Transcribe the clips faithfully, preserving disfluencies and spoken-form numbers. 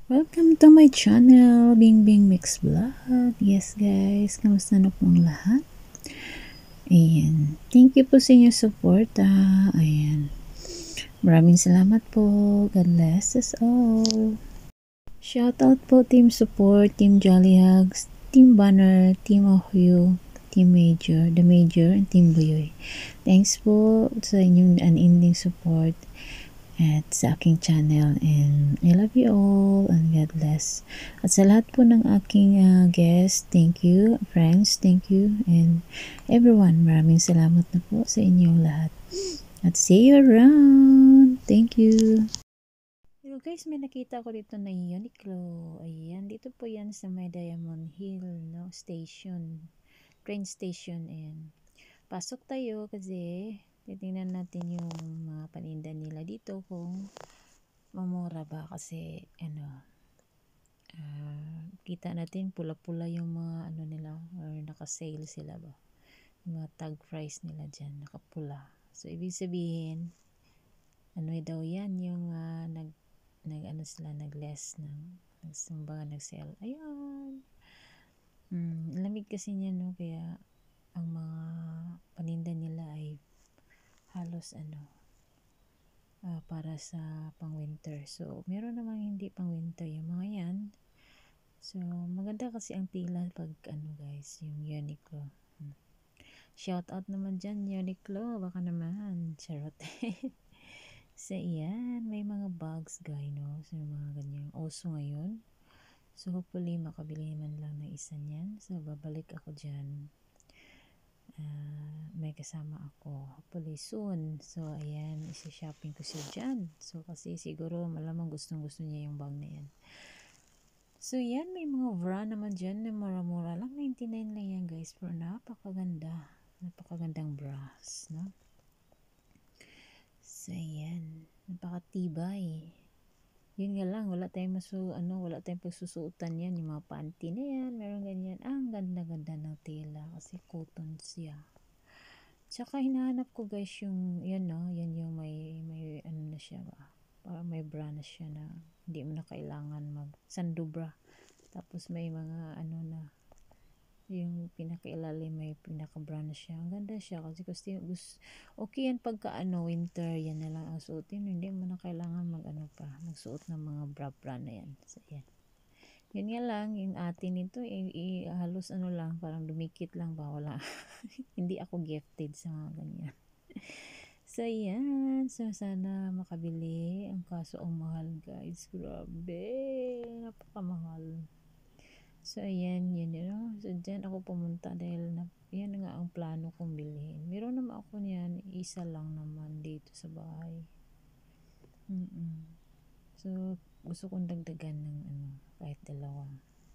Welcome to my channel, Bing Bing Mix Vlog. Yes guys, kamusta na pong lahat? Ayan, thank you po sa inyong support. Ah. Ayan, maraming salamat po. God bless us all. Shout out po Team Support, Team Jolly Hugs, Team Banner, Team Ohio, Team Major, The Major, and Team Buyoy. Thanks po sa inyong unending support at sa aking channel, and I love you all and God bless. At sa lahat po ng aking uh, guests, thank you. Friends, thank you. And everyone, maraming salamat na po sa inyong lahat. At see you around. Thank you. Hello guys, may nakita ko dito na Uniqlo. Ayan, dito po yan sa may Diamond Hill, no? Station, train station. And pasok tayo kasi titingnan natin yung mga paninda nila dito kung mamura ba, kasi ano uh, kita natin pula-pula yung mga ano nila, or naka-sale sila ba, yung mga tag price nila dyan nakapula. So ibig sabihin ano daw yan, yung uh, nag nag ano sila, nag less ng nagsumba, nag-sale. Ayun, hmm, lamig kasi niya, no, kaya ang mga paninda nila ay halos ano uh, para sa pang winter. So meron namang hindi pang winter yung mga yan. So maganda kasi ang tila pag ano guys, yung Uniqlo. hmm. Shout out naman dyan Uniqlo, baka naman charot. So yan, may mga bags guys, no, so mga ganyan oso ngayon. So hopefully makabili man lang ng isa niyan. So babalik ako dyan, uh, may kasama ako hopefully soon. So ayan, isi-shopping ko siya dyan. So kasi siguro malamang gustong gusto niya yung bag na yan. So yan, may mga bra naman dyan na mura-mura lang, ninety-nine lang yan guys, pero napakaganda, napakagandang bras, no? So yan, napakatibay. Yun nga lang, wala tayong masu, ano, wala tayong pagsusuotan yan, yung mga panty na yan, meron ganyan. Ah, ang ganda-ganda ng tela kasi cotton siya. Tsaka hinahanap ko guys yung, yan no, yan yung may, may ano na siya ba, parang may bra na siya na hindi mo na kailangan mag sando bra. Tapos may mga ano na, yung pinakailalim may pinaka-bra na siya. Ang ganda siya kasi gusto, gusto okay yan pagka ano winter, yan na lang ang suotin, hindi mo na kailangan mag ano pa, magsuot ng mga bra-bra na yan. So yan, yun nga lang, yung atin ito i, i, halos ano lang, parang dumikit lang ba, wala. Hindi ako gifted sa mga ganyan. So yan, so sana makabili. Ang kaso ang mahal guys, grabe, napakamahal. So ayan, yun you know? So dyan ako pumunta dahil na, yan nga ang plano kong bilhin. Meron naman ako niyan, isa lang naman dito sa bahay. Mm-mm. So gusto kong dagdagan ng ano, kahit dalawa.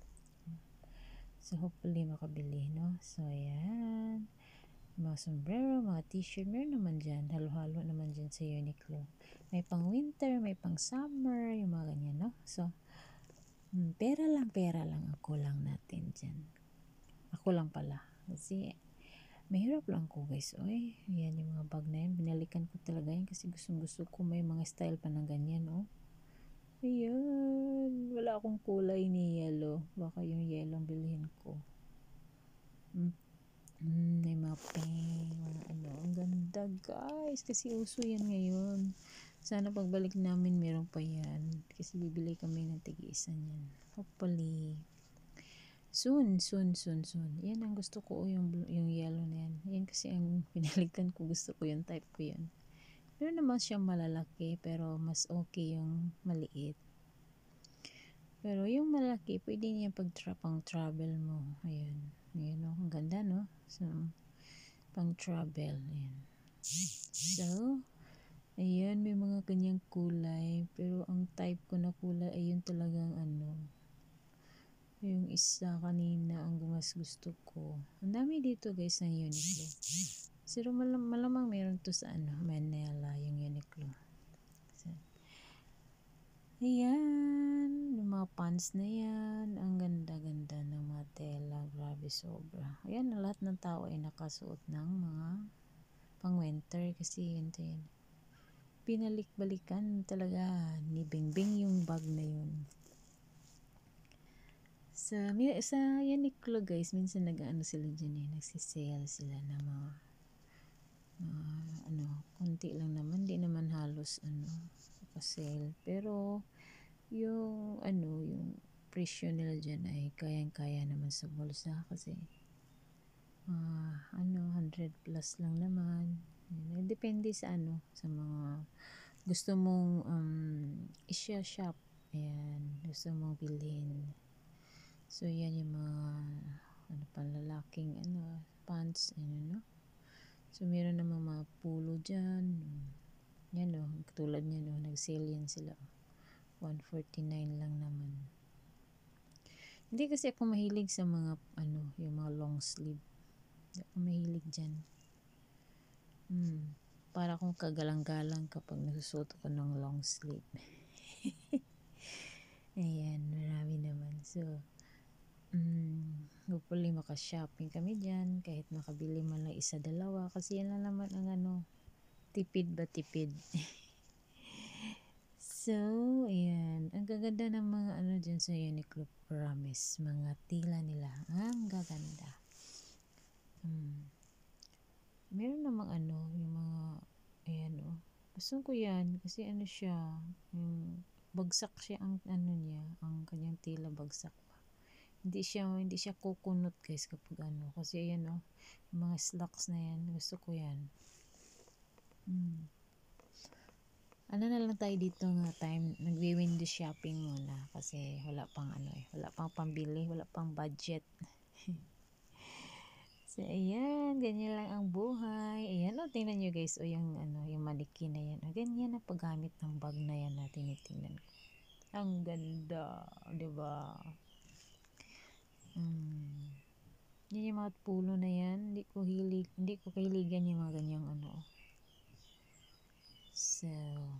So hopefully makabili, no? So ayan, mga sombrero, mga t-shirt, meron naman dyan, halo-halo naman dyan sa Uniqlo. May pang winter, may pang summer, yung mga ganyan, no? So Hmm, pera lang, pera lang ang kulang natin dyan. Ako lang pala. Kasi, mahirap lang ko guys. Oy, yan yung mga bag na yan. Binalikan ko talaga yan kasi gustong gusto ko. May mga style pa ng ganyan, oh. Ayan. Wala akong kulay ni yellow. Baka yung yellow ang bilhin ko. Hmm. Hmm, may mga pink, mga ano. Ang ganda guys. Kasi uso yan ngayon. Sana pagbalik namin meron pa yan. Kasi bibili kami ng tig-isa niyan. Hopefully. Soon, soon, soon, soon. Yan ang gusto ko, yung, yung yellow na yan. Yan kasi ang pinalikan ko. Gusto ko yung type ko yan. Meron naman siyang malalaki, pero mas okay yung maliit. Pero yung malaki, pwede niya pag tra pang travel mo. Ayan. Ayan, oh. Ang ganda, no? So, pang travel. Ayan. So, ayan, may mga kanyang kulay, pero ang type ko na kulay ay yun talagang ano, yung isa kanina ang mas gusto ko. Ang dami dito guys ng Uniqlo. Pero malam malamang meron to sa ano, Manila, yung Uniqlo. So, ayan, yung mga pants na yan, ang ganda-ganda ng mga tela, grabe sobra. Ayan, lahat ng tao ay nakasuot ng mga pang winter kasi yun to yun. Pinalik-balikan talaga ni Bingbing yung bag na yun. Sa, mi- sa Uniqlo guys, minsan nag-ano sila dyan eh, nagsisale sila ng mga, mga ano, konti lang naman, di naman halos ano, sale. Pero, yung ano, yung presyo nila dyan ay kayang-kaya naman sa bulsa kasi, uh, ano, one hundred plus lang naman. Depende sa ano, sa mga gusto mong um, isya-shop. Ayan, gusto mong bilhin. So, yan yung mga ano panlalaking ano, pants, ano, no? So, meron namang mga pulo dyan. Yan, no? Katulad niya, no? Nag-sale yan sila. one forty-nine lang naman. Hindi kasi ako mahilig sa mga, ano, yung mga long sleeve. Hindi ako mahilig dyan. Hmm. Para akong kagalang-galang kapag nagsusuot ako ng long sleeve. Ayan, marami naman. So, um, hopefully maka-shopping kami dyan. Kahit makabili man lang isa, dalawa. Kasi yan lang naman ang ano, tipid ba tipid. So, ayan. Ang gaganda ng mga ano dyan sa Uniqlo, promise. Mga tila nila. Ang gaganda. Hmm. Meron namang ano, yung mga, ayan o. Oh. Gusto ko yan kasi ano siya, yung bagsak siya ang ano niya, ang kanyang tila bagsak pa. Hindi siya, hindi siya kukunot guys kapag ano. Kasi ayan o, oh, yung mga slacks na yan, gusto ko yan. Hmm. Ano na lang tayo dito nga time, nagwi-window shopping muna kasi wala pang ano eh, wala pang pambili, wala pang budget. So, ayan, ganyan lang ang buhay. Ayan, o, tingnan nyo guys, o, yung, ano, yung mannequin na yan. O, ganyan na paggamit ng bag na yan na tinitingnan ko. Ang ganda, diba? Hmm. Yan yung mga pulo na yan. Hindi ko hilig, hindi ko kahiligan yung mga ganyang ano. So,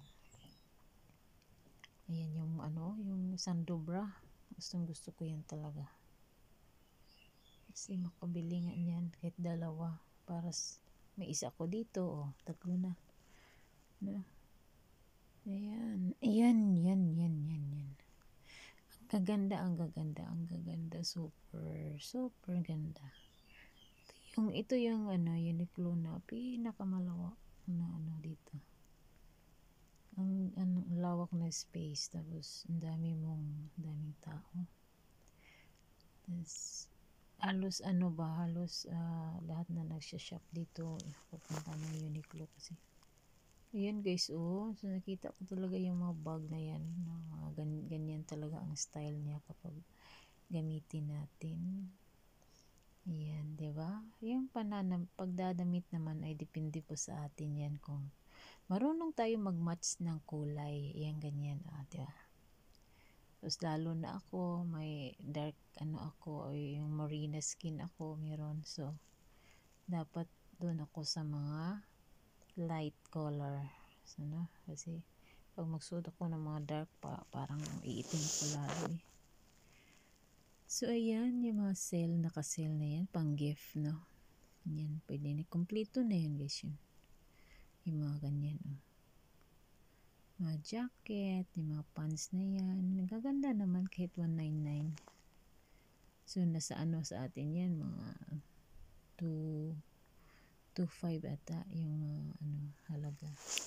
ayan yung ano, yung sandobra. Gustong gusto ko yan talaga. Kasi makabili nga niyan kahit dalawa para may isa ko dito, oh, tatlo na. No? Ayan, ayan, yan, yan, yan, yan. Ang gaganda, ang gaganda, ang gaganda, super, super ganda. Ito yung, ito yung ano, Uniqlo na pinakamalawak na ano dito. Ang ano, lawak na space, tapos ang dami mong, daming tao. Tapos, halos ano ba, halos uh, lahat na nagsya-shop dito, pupunta ng Uniqlo kasi. Ayan guys, oh, so nakita ko talaga yung mga bag na yan, no? Mga gan- ganyan talaga ang style niya kapag gamitin natin. Ayan, diba? Yung pananam, pagdadamit naman ay depende po sa atin yan kung marunong tayo mag-match ng kulay. Ayan, ganyan, ah, diba? Tapos lalo na ako, may dark ano ako, o yung marina skin ako meron. So, dapat doon ako sa mga light color. So, no? Kasi, pag magsuot ako ng mga dark pa, parang iitim ko lalo eh. So, ayan, yung mga sale, naka-sale na yan, pang gift, no? Yan, pwede na, kompleto na yan guys yun. Yung mga ganyan, oh. Mga jacket, yung mga pants na yan. Nagaganda naman kahit one ninety-nine. So, nasa ano sa atin yan, mga two five ata yung mga ano, halaga.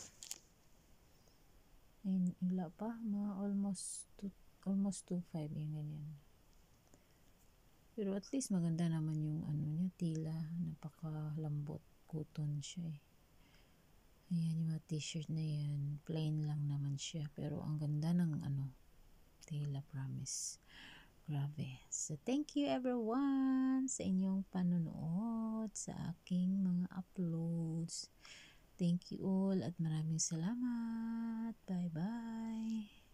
Ayun, wala pa, mga almost two, almost two five yung ganyan. Pero at least maganda naman yung ano niya, tila, napakalambot, cotton siya eh. Ayan yung mga t-shirt na yan. Plain lang naman siya. Pero ang ganda ng ano, tila, promise. Grabe. So, thank you everyone sa inyong panonood sa aking mga uploads. Thank you all at maraming salamat. Bye-bye.